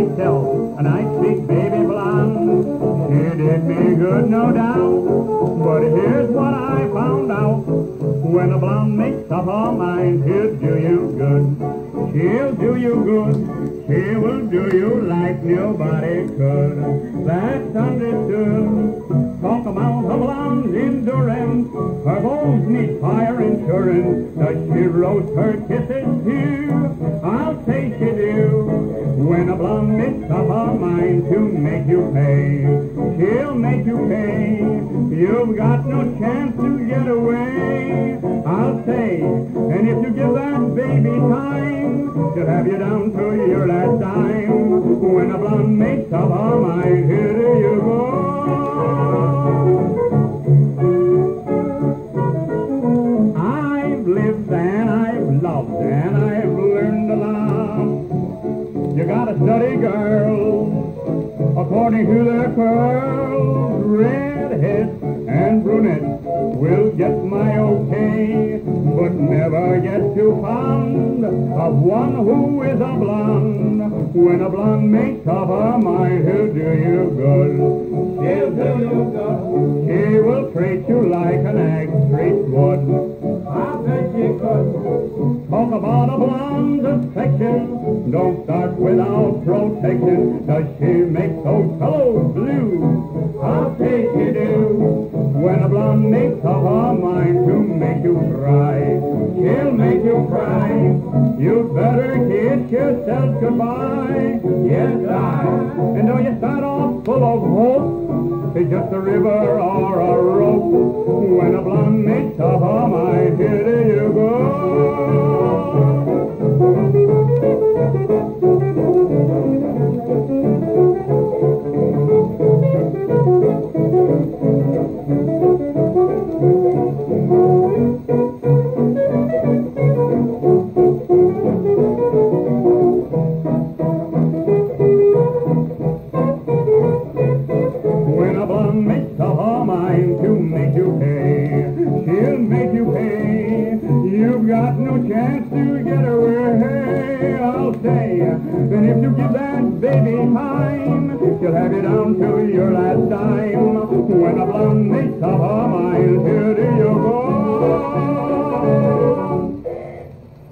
myself a nice big baby blonde. She did me good, no doubt, but here's what I found out. When a blonde makes up her mind, she'll do you good. She'll do you good. She will do you like nobody could. That's understood. Talk about her blonde's endurance. Her bones need fire insurance. Does she roast her kisses too? I'll say she do. When a blonde makes up her mind to make you pay, she'll make you pay. You've got no chance to get away, I'll say. And if you give that baby time, she'll have you down to your last dime. When a blonde makes up her mind, here you go. I've lived and I've loved and I've learned a lot. You gotta study girls according to their curls. Redheads and brunettes will get my okay, but never get too fond of one who is a blonde. When a blonde makes up her mind, she'll do you good. She'll do you good. She will treat you like an actress would. I bet she could. Talk about a blonde's affection. Don't start without protection. Does she make those fellows blue? I'll say she do. When a blonde makes up her mind to make you cry, she'll make you cry. You'd better kiss yourself goodbye. Yes, and though you start off full of hope, it's just a river or a rope. When a blonde makes up her mind, here you go. When a blonde makes up her mind to make you pay, she'll make you pay. You've got no chance to get away, I'll say. And if you give that baby time, she'll have you down to your last dime. When a blonde makes up her mind,